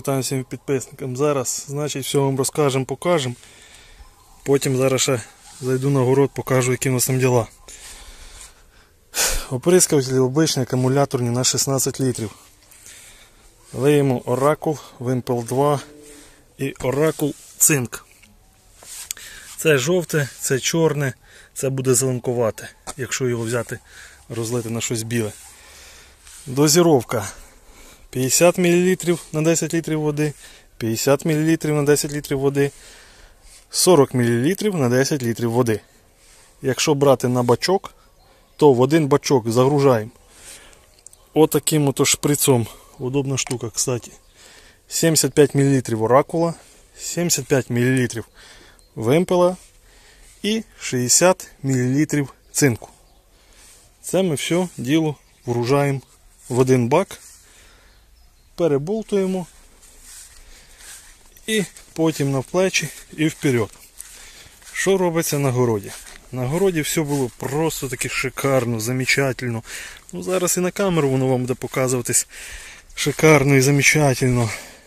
вітаю всім підписникам. Зараз, значить, все вам розкажемо, покажемо. Потім зараз ще зайду на город, покажу, які у нас там діла. Оприскувателі обичні, акумуляторні на 16 літрів. Лиємо Оракул, Вимпел 2 і Оракул Цинк. Це жовте, це чорне, це буде зеленкувате, якщо його взяти, розлити на щось біле. Дозіровка 50 мл на 10 літрів води, 50 мл на 10 літрів води, 40 мл на 10 літрів води. Якщо брати на бачок, то в один бачок загружаємо отаким ото шприцом. Удобна штука, кстати. 75 мл Оракула, 75 мл Вимпела і 60 мл цинку. Це ми все діло вгружаємо в один бак, переболтуємо і потім на плечі і вперед. Що робиться на городі? На городі все було просто таки шикарно, замечательно. Ну, зараз і на камеру воно вам буде показуватись шикарно і замечательно.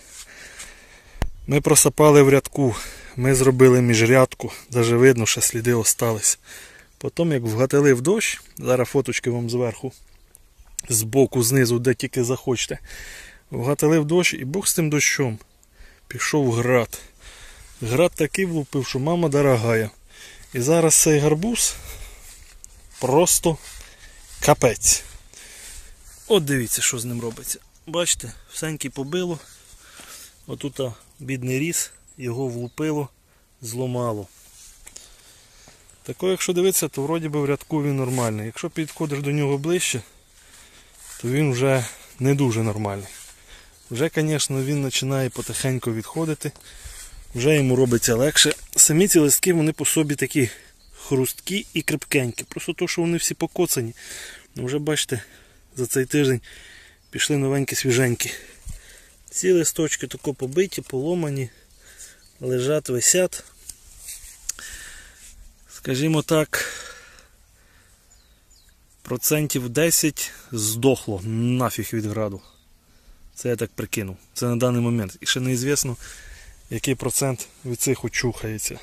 Ми просапали в рядку, ми зробили міжрядку, навіть видно, що сліди остались. Потім, як вгатили в дощ, зараз фоточки вам зверху, збоку, знизу, де тільки захочете. Вгатили в дощ і Бог з тим дощом. Пішов град. Град такий влупив, що мама дорогая. І зараз цей гарбуз просто капець. От дивіться, що з ним робиться. Бачите, всенький побило. Отут бідний ріс, його влупило, зломало. Тако, якщо дивитися, то вроді би в рядку він нормальний. Якщо підходиш до нього ближче, то він вже не дуже нормальний. Вже, звісно, він починає потихеньку відходити. Вже йому робиться легше. Самі ці листки, вони по собі такі хрусткі і крепкенькі. Просто то, що вони всі покоцані. Ну, вже бачите, за цей тиждень пішли новенькі, свіженькі. Ці листочки тако побиті, поломані, лежать, висять. Скажімо так, процентів 10 здохло нафіг від граду. Це я так прикинув. Це на даний момент. І ще неізвісно, який процент від цих очухається.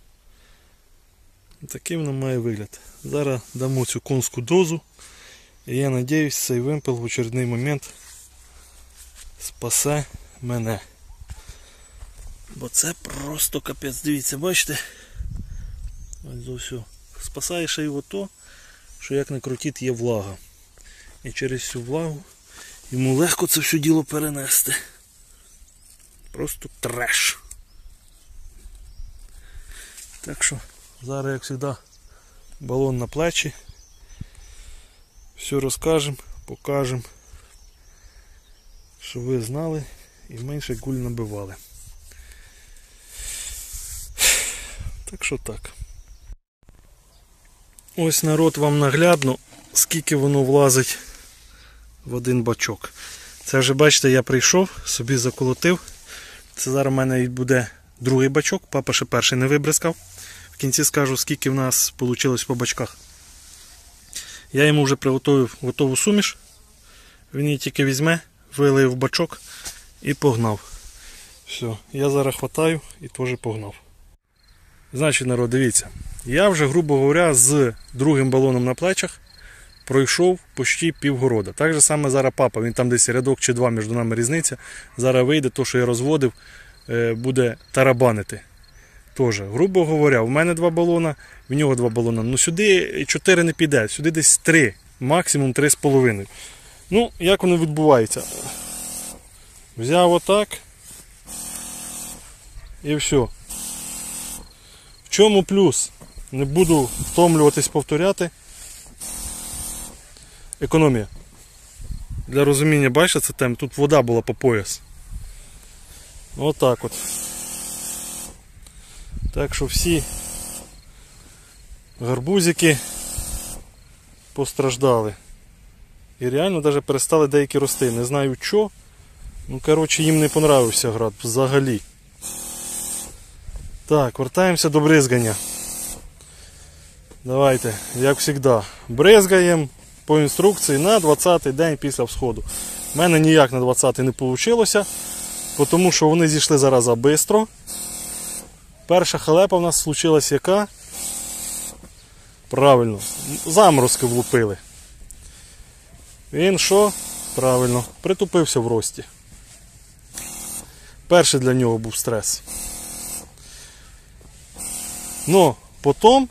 Такий воно має вигляд. Зараз дамо цю конську дозу. І я сподіваюся, цей вимпел в очередний момент спасе мене. Бо це просто капець. Дивіться, бачите? Ось все. Спасає ще його то, що як не крутіть, є влага. І через цю влагу йому легко це все діло перенести. Просто треш. Так що зараз, як завжди, балон на плечі. Все розкажемо, покажемо, щоб ви знали і менше гуль набивали. Так що так. Ось, народ, вам наглядно, скільки воно влазить в один бачок. Це вже, бачите, я прийшов, собі заколотив. Це зараз в мене буде другий бачок, папа ще перший не вибризкав. В кінці скажу, скільки в нас вийшло по бачках. Я йому вже приготував готову суміш. Він її тільки візьме, вилив в бачок і погнав. Все, я зараз хватаю і теж погнав. Значить, народ, дивіться. Я вже, грубо говоря, з другим балоном на плечах пройшов почти півгорода. Так же саме зараз папа, він там десь рядок чи два між нами різниця. Зараз вийде, то, що я розводив, буде тарабанити. Тоже, грубо говоря, в мене 2 балона, в нього 2 балона. Ну сюди 4 не піде, сюди десь 3, максимум 3,5. Ну, як воно відбувається? Взяв отак і все. В чому плюс? Не буду втомлюватись повторяти. Економія. Для розуміння, бачите, це тем, тут вода була по пояс. Отак от. Так що всі гарбузики постраждали. І реально навіть перестали деякі рости. Не знаю що. Ну, коротше, їм не понравився град взагалі. Так, вертаємося до бризгання. Давайте, як завжди, бризгаємо по інструкції на 20-й день після всходу. У мене ніяк на 20-й не вийшло. тому що вони зійшли зараза швидко. Перша халепа в нас случилась яка? Правильно, заморозки влупили. Він що? Правильно, притупився в рості. Перший для нього був стрес. Но потім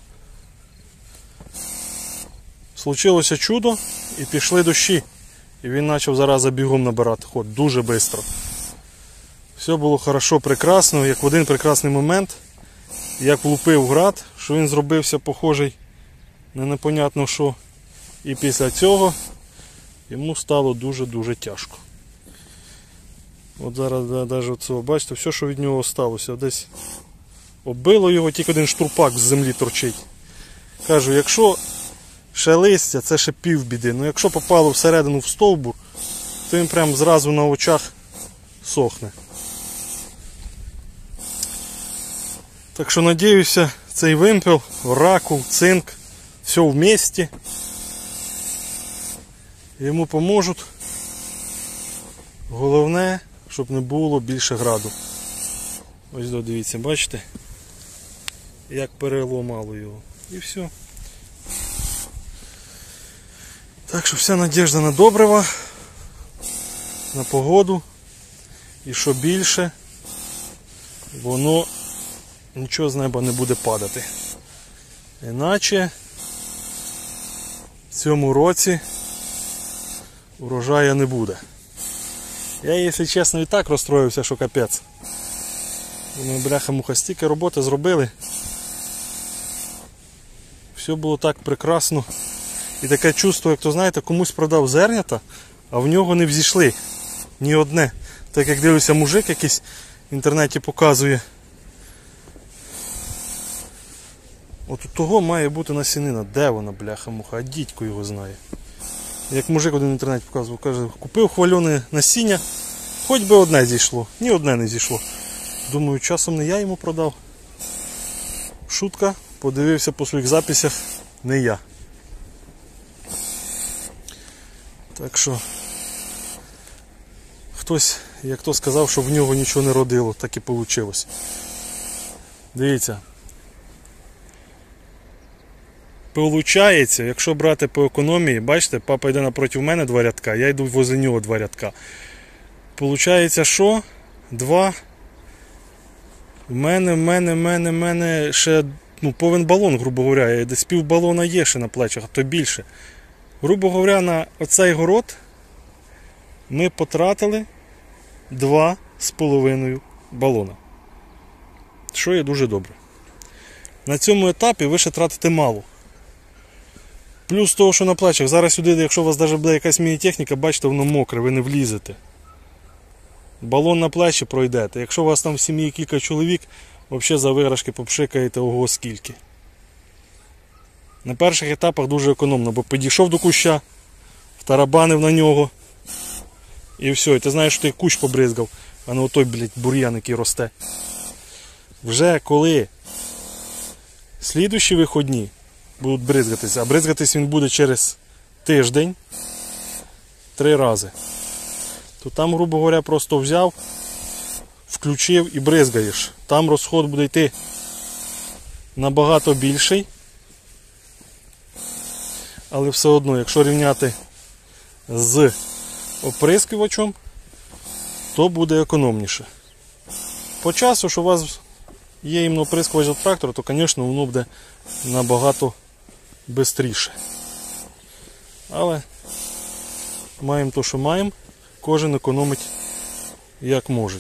случилося чудо і пішли дощі. І він почав зараза бігом набирати ход дуже швидко. Все було хорошо, прекрасно, як в один прекрасний момент, як влупив град, що він зробився похожий на непонятно що. І після цього йому стало дуже-дуже тяжко. От зараз навіть оцього, бачите, все, що від нього залишилося, десь оббило його, тільки один штурпак з землі торчить. Кажу, якщо ще листя, це ще півбіди, але якщо попало всередину в стовбур, то він прямо зразу на очах сохне. Так що, надіюся, цей вимпел, ракул, цинк, все в місті. Йому поможуть. Головне, щоб не було більше граду. Ось дивіться, бачите, як переломало його. І все. Так що вся надіжда на добрива, на погоду. І що більше, воно нічого з неба не буде падати. Іначе в цьому році урожаю не буде. Я, якщо чесно, і так розстроївся, що капець. Ми, бляха-муха, стільки роботи зробили. Все було так прекрасно. І таке чувство, як то знаєте, комусь продав зернята, а в нього не взійшли ні одне. Так як дивлюся, мужик якийсь в інтернеті показує. От у того має бути насінина. Де вона, бляха-муха? А дідько його знає. Як мужик один в інтернеті показував, каже, купив хвальоне насіння, хоч би одне зійшло. Ні одне не зійшло. Думаю, часом не я йому продав. Шутка, подивився по своїх записях, не я. Так що, хтось, як то сказав, що в нього нічого не родило, так і вийшло. Дивіться. Получається, якщо брати по економії, бачите, папа йде напроти мене 2 рядка, я йду возле нього 2 рядка. Получається, що? 2. В мене ще повен балон, грубо говоря, десь пів балона є ще на плечах, а то більше. Грубо говоря, на оцей город ми потратили 2,5 балона. Що є дуже добре. На цьому етапі ви ще тратите мало. Плюс того, що на плечах. Зараз сюди, якщо у вас навіть буде якась міні-техніка, бачите, воно мокре, ви не влізете. Балон на плечі пройдете. Якщо у вас там в сім'ї кілька чоловік, взагалі за виграшки попшикаєте ого скільки. На перших етапах дуже економно, бо підійшов до куща, втарабанив на нього і все. І ти знаєш, що ти кущ побризгав, а не отой, блядь, бур'ян, який росте. Вже коли слідущі виходні будуть бризгатися, а бризгатись він буде через тиждень 3 рази, то там, грубо говоря, просто взяв, включив і бризгаєш. Там розход буде йти набагато більший, але все одно, якщо рівняти з оприскувачем, то буде економніше. По часу, що у вас є іменно оприскувач від трактора, то, звісно, воно буде набагато швидше. Але маємо то, що маємо, кожен економить як може.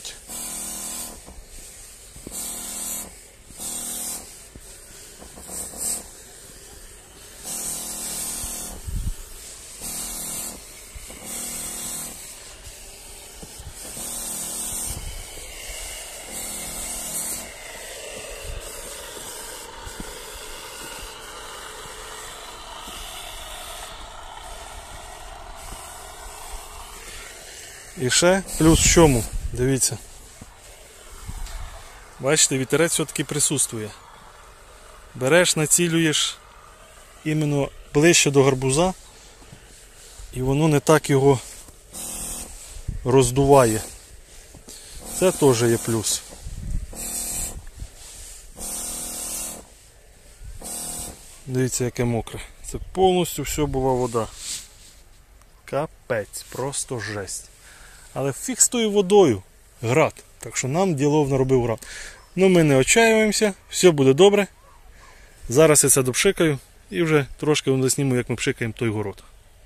І ще плюс в чому, дивіться. Бачите, вітерець все-таки присутствує. Береш, націлюєш іменно ближче до гарбуза, і воно не так його роздуває. Це теж є плюс. Дивіться, яке мокре. Це повністю все була вода. Капець, просто жесть. Але фіг з тою водою. Град. Так що нам ділов наробив град. Ну ми не отчаюємося, все буде добре. Зараз я це допшикаю і вже трошки засніму, як ми пшикаємо той город.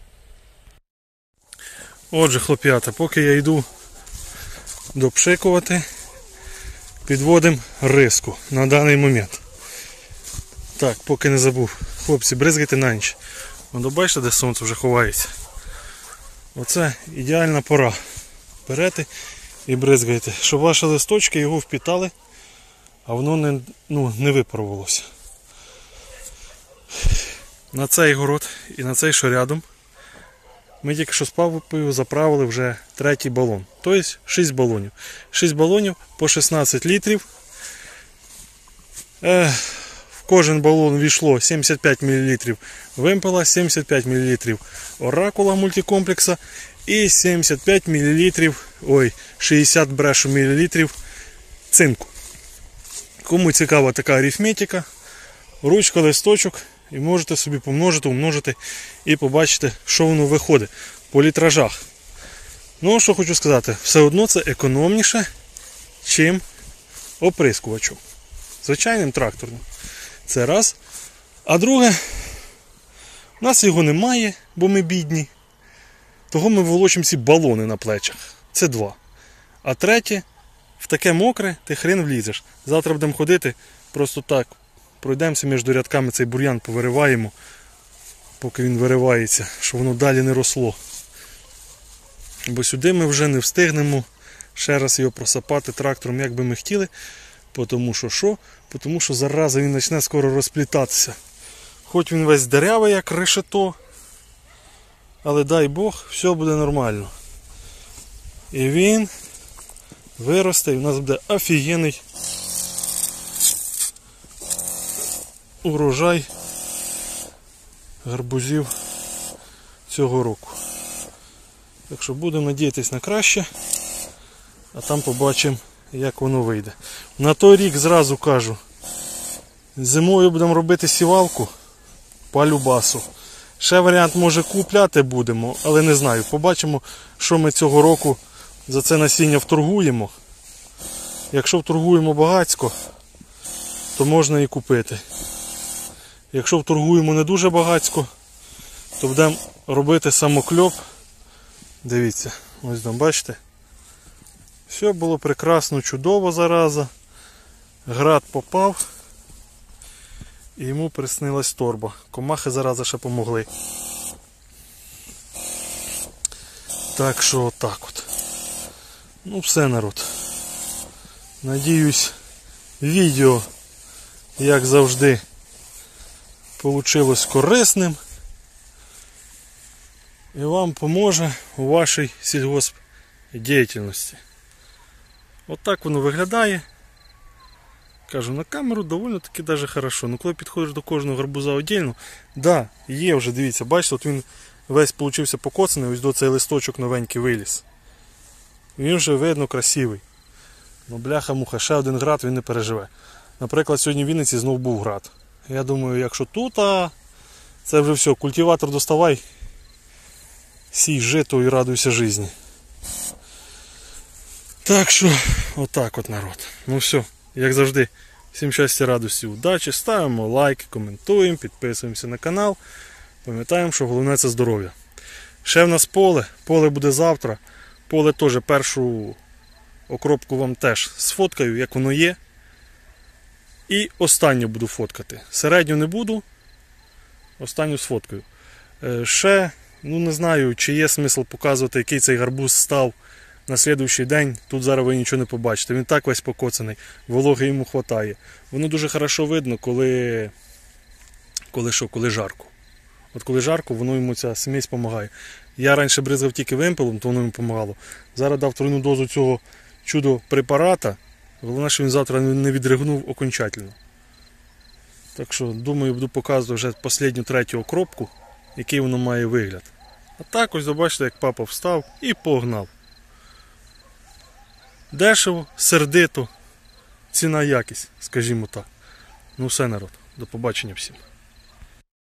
Отже, хлоп'ята, поки я йду допшикувати, підводимо риску на даний момент. Так, поки не забув. Хлопці, бризгайте на ніч. Воно бачите, де сонце вже ховається. Оце ідеальна пора. Берете і бризгаєте, щоб ваші листочки його впітали, а воно не випарувалося. На цей город і на цей, що рядом, ми тільки що з папою заправили вже 3-й балон. Тобто 6 балонів. 6 балонів по 16 літрів. В кожен балон війшло 75 мл вимпела, 75 мл оракула мультикомплекса і 75 мл, 60 брешу мл цинку. Кому цікава така арифметика, ручка, листочок, і можете собі помножити, умножити і побачити, що воно виходить по літражах. Ну, що хочу сказати, все одно це економніше, чим оприскувачем. Звичайним тракторним. Це раз. А друге, у нас його немає, бо ми бідні. Того ми волочимо ці балони на плечах. Це 2. А третє, в таке мокре ти хрен влізеш. Завтра будемо ходити, просто так, пройдемося між рядками, цей бур'ян повириваємо, поки він виривається, щоб воно далі не росло. Бо сюди ми вже не встигнемо ще раз його просапати трактором, як би ми хотіли. Тому що що? Тому що зараза він почне скоро розплітатися. Хоч він весь деревий, як решето, але дай Бог, все буде нормально. І він виросте, і в нас буде офігенний урожай гарбузів цього року. Так що будемо надіятися на краще, а там побачимо, як воно вийде. На той рік зразу кажу, зимою будемо робити сівалку по любасу. Ще варіант, може, купляти будемо, але не знаю. Побачимо, що ми цього року за це насіння вторгуємо. Якщо вторгуємо багацько, то можна і купити. Якщо вторгуємо не дуже багацько, то будемо робити самокльоп. Дивіться, ось там, бачите? Все було прекрасно, чудово зараза. Град попав. І йому приснилась торба. Комахи зараза ще помогли. Так що отак от. Ну все, народ. Надіюсь, відео, як завжди, получилось корисним. І вам поможе у вашій сільгоспдіяльності. Отак воно виглядає. Кажу, на камеру доволі таки даже хорошо. Ну коли підходиш до кожного гарбуза віддільно, да, є вже, дивіться, бачите, от він весь получився покоцаний, ось до цей листочок новенький виліз. Він вже видно красивий. Ну бляха-муха, ще один град він не переживе. Наприклад, сьогодні в Вінниці знов був град. Я думаю, якщо тут, це вже все, культиватор доставай, сій жито і радуйся житті. Так що, отак от, народ. Ну все, як завжди, всім щастя, радості, удачі, ставимо лайки, коментуємо, підписуємося на канал. Пам'ятаємо, що головне це здоров'я. Ще в нас поле буде завтра. Поле теж першу окропку вам теж сфоткаю, як воно є. І останню буду фоткати. Середню не буду, останню сфоткаю. Ще, не знаю, чи є смисл показувати, який цей гарбуз став на слідуючий день. Тут зараз ви нічого не побачите. Він так весь покоцаний, вологи йому вистачає. Воно дуже хорошо видно, коли жарко. От коли жарко, воно йому ця смесь допомагає. Я раніше бризгав тільки вимпелом, то воно йому допомагало. Зараз дав тройну дозу цього чудо-препарата. Головне, що він завтра не відригнув окончательно. Так що, думаю, буду показувати вже останню третю окропку, який воно має вигляд. А так ось, бачите, як папа встав і погнав. Дешево, сердито, ціна якість, скажімо так. Ну все, народ, до побачення всім.